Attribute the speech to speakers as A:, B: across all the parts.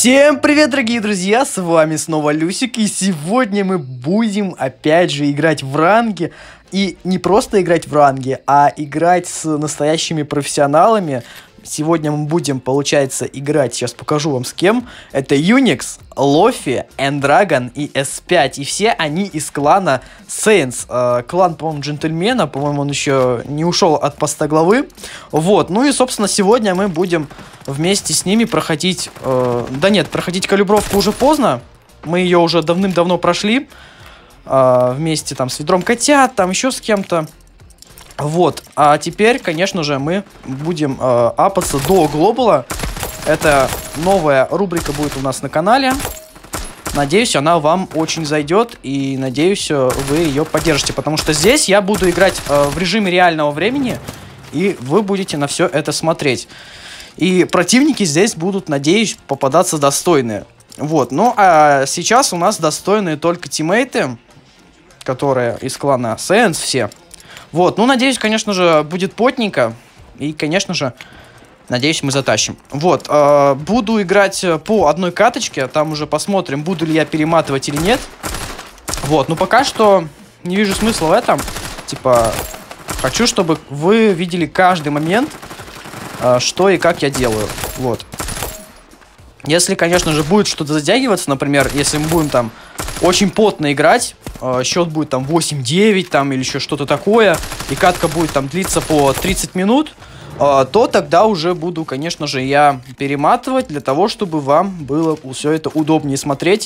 A: Всем привет, дорогие друзья, с вами снова Люсик, и сегодня мы будем опять же играть в ранге. И не просто играть в ранге, а играть с настоящими профессионалами. Сегодня мы будем, получается, играть, сейчас покажу вам с кем. Это Unix, Лофи, Эндрагон и S5. И все они из клана Saints. Клан, по-моему, джентльмена, по-моему, он еще не ушел от поста главы. Вот, ну и, собственно, сегодня мы будем вместе с ними проходить... Да нет, проходить калибровку уже поздно. Мы ее уже давным-давно прошли. Вместе там с ведром котят, там еще с кем-то. Вот, а теперь, конечно же, мы будем апаться до глобала. Это новая рубрика будет у нас на канале. Надеюсь, она вам очень зайдет. И надеюсь, вы ее поддержите. Потому что здесь я буду играть в режиме реального времени. И вы будете на все это смотреть. И противники здесь будут, надеюсь, попадаться достойные. Вот, ну а сейчас у нас достойные только тиммейты, которые из клана Saints все. Вот, ну, надеюсь, конечно же, будет потненько. И, конечно же, надеюсь, мы затащим. Вот, буду играть по одной каточке. Там уже посмотрим, буду ли я перематывать или нет. Вот, ну, пока что не вижу смысла в этом. Типа, хочу, чтобы вы видели каждый момент, что и как я делаю. Вот. Если, конечно же, будет что-то затягиваться, например, если мы будем там очень потно играть, счет будет там 8-9 там или еще что-то такое, и катка будет там длиться по 30 минут, то тогда уже буду, конечно же, я перематывать для того, чтобы вам было все это удобнее смотреть.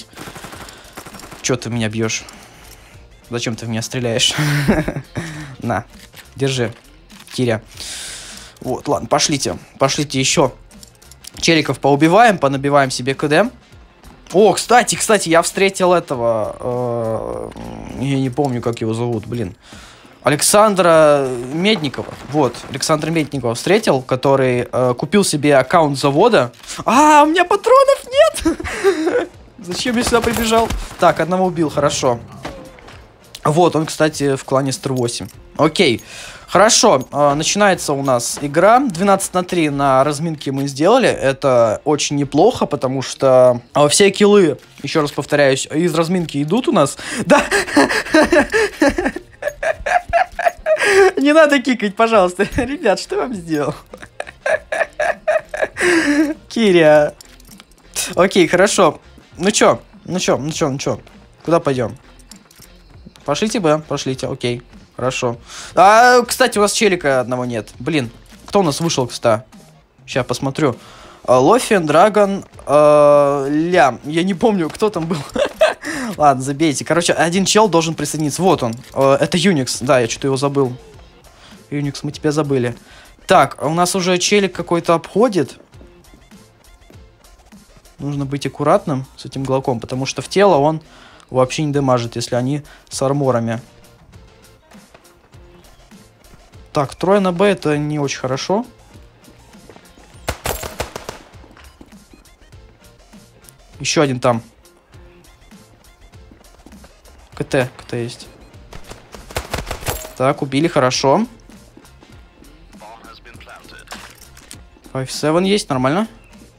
A: Че ты меня бьешь? Зачем ты в меня стреляешь? На, держи, Киря. Вот, ладно, пошлите. Пошлите еще челиков поубиваем, понабиваем себе КД. О, кстати, я встретил этого... я не помню, как его зовут, блин. Александра Медникова. Вот, Александра Медникова встретил, который купил себе аккаунт завода. А, у меня патронов нет! Зачем я сюда прибежал? Так, одного убил, хорошо. Вот, он, кстати, в клане Стар 8. Окей. Хорошо, начинается у нас игра. 12-3 на разминке мы сделали. Это очень неплохо, потому что все киллы, еще раз повторяюсь, из разминки идут у нас. Да! Не надо кикать, пожалуйста. Ребят, что я вам сделал? Киря. Окей, хорошо. Ну чё? Куда пойдем? Пошлите бы, пошлите, окей. Хорошо. Кстати, у вас челика одного нет. Блин, кто у нас вышел, кстати? Сейчас посмотрю. Лофи, Эндрагон, Лям. Я не помню, кто там был. Ладно, забейте. Короче, один чел должен присоединиться. Вот он. Это Unix. Да, я что-то его забыл. Unix, мы тебя забыли. Так, у нас уже челик какой-то обходит. Нужно быть аккуратным с этим глоком, потому что в тело он вообще не дамажит, если они с арморами. Так, трое на Б это не очень хорошо. Еще один там. КТ есть. Так, убили, хорошо. 5-7 есть, нормально.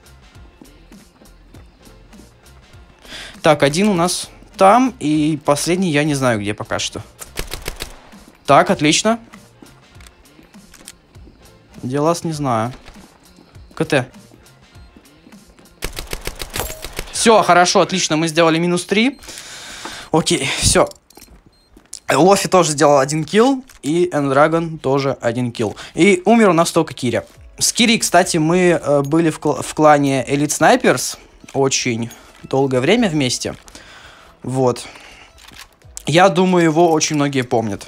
A: Так, один у нас там, и последний я не знаю где пока что. Так, отлично. Делас не знаю. КТ. Все, хорошо, отлично, мы сделали -3. Окей, все. Лофи тоже сделал 1 килл, и Эндрагон тоже 1 килл. И умер у нас только Киря. С Кирей, кстати, мы были в клане Elite Snipers очень долгое время вместе. Вот. Я думаю, его очень многие помнят.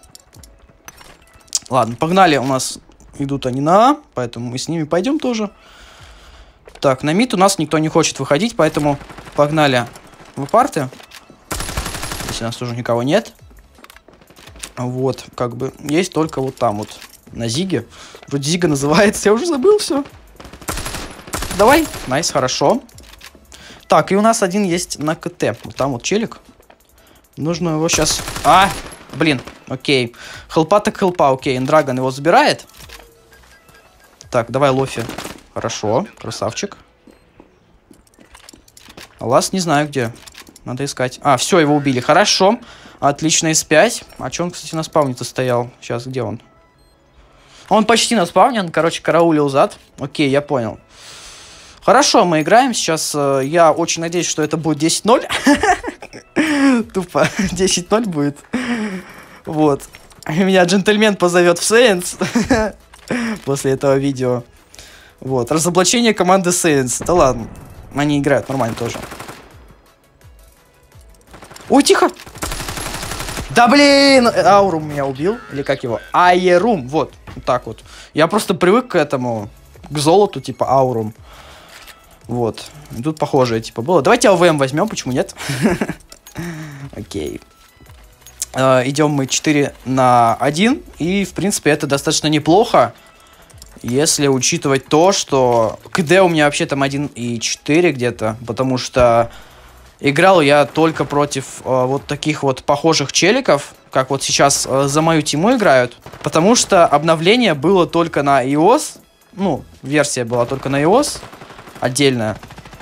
A: Ладно, погнали, у нас... Идут они на А, поэтому мы с ними пойдем тоже. Так, на мид у нас никто не хочет выходить, поэтому погнали в апарты. Здесь у нас тоже никого нет. Вот, как бы, есть только вот там вот, на Зиге. Вроде Зига называется, я уже забыл все. Давай, найс, хорошо. Так, и у нас один есть на КТ. Вот там вот челик. Нужно его сейчас... Блин, окей. Хелпа так хелпа, окей. Эндрагон его забирает. Так, давай Лофи. Хорошо, красавчик. Лас не знаю где. Надо искать. А, все, его убили. Хорошо. Отлично, S5. А че он, кстати, на спавне-то стоял? Сейчас, где он? Он почти на спавне, он, короче, караулил зад. Окей, я понял. Хорошо, мы играем. Сейчас я очень надеюсь, что это будет 10-0. Тупо 10-0 будет. Вот. Меня джентльмен позовет в Saints после этого видео. Вот. Разоблачение команды Saints. Да ладно. Они играют нормально тоже. Ой, тихо! Да блин! Аурум меня убил. Или как его? Айерум. Вот. Вот так вот. Я просто привык к этому. К золоту, типа Аурум. Вот. И тут похожее, типа, было. Давайте АВМ возьмем, почему нет? Окей. Идем мы 4 на 1. И, в принципе, это достаточно неплохо. Если учитывать то, что КД у меня вообще там 1,4 где-то. Потому что играл я только против вот таких вот похожих челиков. Как вот сейчас за мою тиму играют. Потому что обновление было только на iOS. Ну, версия была только на iOS. Отдельная.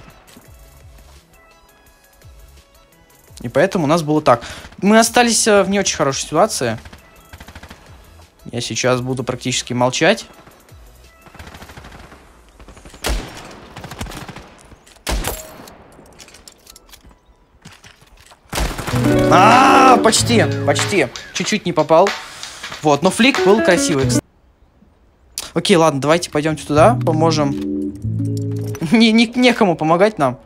A: И поэтому у нас было так. Мы остались в не очень хорошей ситуации. Я сейчас буду практически молчать. Почти, почти. Чуть-чуть не попал. Вот, но флик был красивый. Окей, ладно, давайте пойдемте туда, поможем. Некому помогать нам.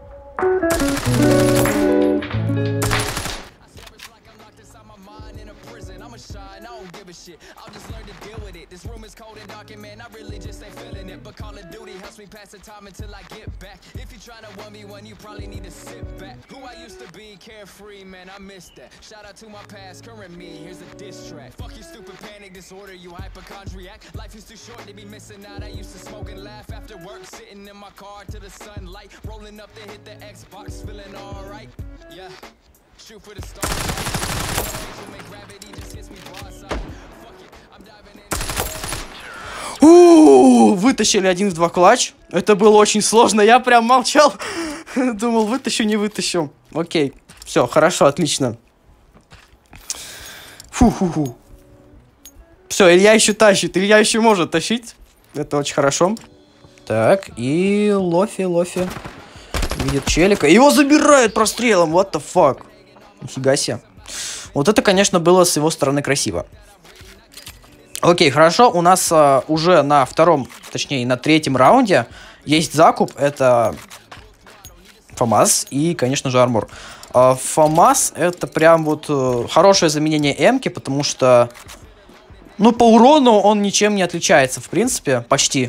A: Вытащили 1 в 2 клатч. Это было очень сложно. Я прям молчал. Думал, вытащу, не вытащу. Окей. Все, хорошо, отлично. Фу-ху-ху. Все, Илья еще тащит. Илья еще может тащить. Это очень хорошо. Так, и Лофи. Видит челика. Его забирают прострелом. What the fuck. Нифига себе. Вот это, конечно, было с его стороны красиво. Окей, хорошо. У нас уже на втором, точнее, на третьем раунде есть закуп. Это ФАМАС и, конечно же, армор. ФАМАС это прям вот хорошее заменение М-ки, потому что, ну, по урону он ничем не отличается, в принципе, почти.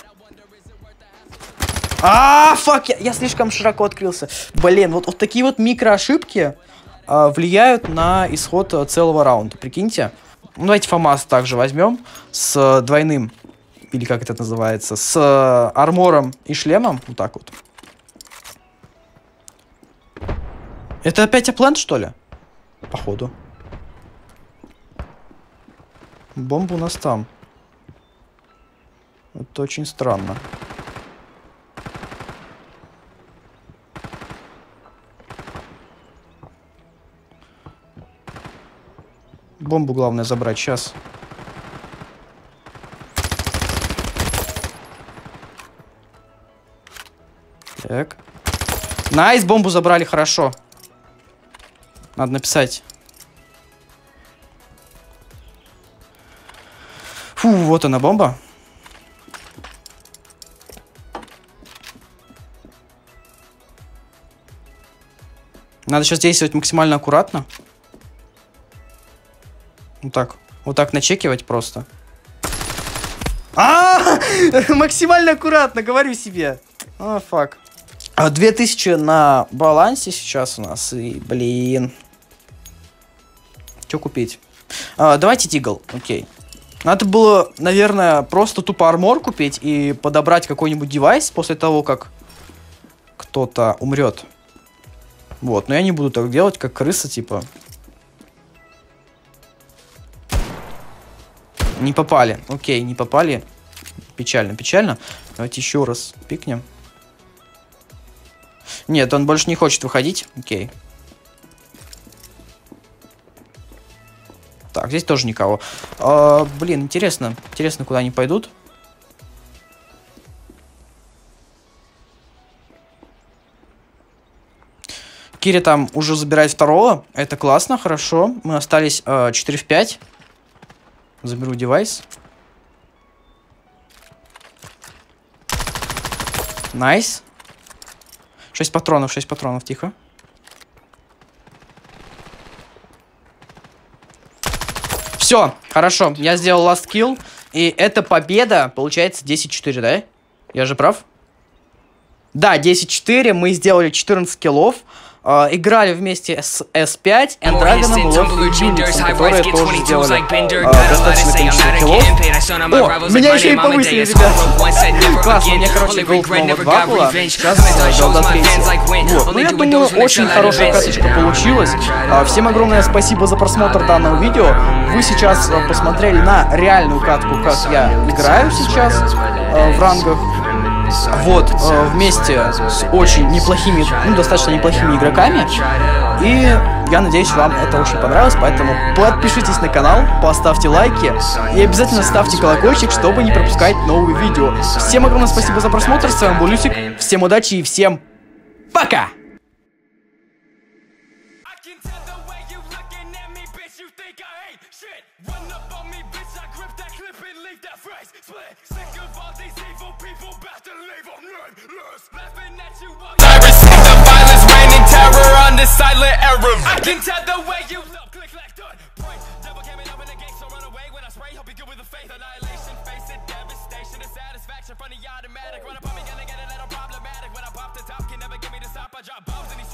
A: Фак, я слишком широко открылся. Блин, вот такие вот микроошибки влияют на исход целого раунда, прикиньте. Ну, давайте ФАМАС также возьмем с двойным, или как это называется, с армором и шлемом, вот так вот. Это опять аплент, что ли? Походу. Бомба у нас там. Это очень странно. Бомбу главное забрать сейчас. Так. Найс, бомбу забрали, хорошо. Надо написать. Фу, вот она бомба. Надо сейчас действовать максимально аккуратно. Вот так начекивать просто. Максимально аккуратно, говорю себе. Фак. 2000 на балансе сейчас у нас. И, блин. Что купить? Давайте Дигл, окей. Надо было, наверное, просто тупо армор купить и подобрать какой-нибудь девайс после того, как кто-то умрет. Вот, но я не буду так делать, как крыса, типа. Не попали. Окей, не попали. Печально, печально. Давайте еще раз пикнем. Нет, он больше не хочет выходить. Окей. Так, здесь тоже никого. Блин, интересно. Интересно, куда они пойдут. Кири там уже забирает второго. Это классно, хорошо. Мы остались 4 в 5. Заберу девайс. Найс. 6 патронов, тихо. Все, хорошо. Я сделал last kill. И эта победа, получается, 10-4, да? Я же прав? Да, 10-4. Мы сделали 14 киллов. Играли вместе с S5 и Драгоном, которые тоже сделали достаточно количество киллов. О, меня еще и повысили, ребят. Классно, у меня, короче, голд нового 2 было. Сейчас голда 3. Вот, ну я думаю, очень хорошая каточка получилась. Всем огромное спасибо за просмотр данного видео. Вы сейчас посмотрели на реальную катку, как я играю сейчас в рангах. Вот, вместе с очень неплохими, ну, достаточно неплохими игроками. И я надеюсь, вам это очень понравилось. Поэтому подпишитесь на канал, поставьте лайки и обязательно ставьте колокольчик, чтобы не пропускать новые видео. Всем огромное спасибо за просмотр, с вами был Люсик. Всем удачи и всем пока!
B: I receive the violence, raining terror on this silent era. I can tell the way you look, click like done. Point, devil came in, open the gate, so run away when I spray. Hope you good with the faith, annihilation, face it, devastation, and satisfaction from the automatic. Run up on me, gonna get a little problematic. When I pop the top, can never get me to stop. I drop bombs and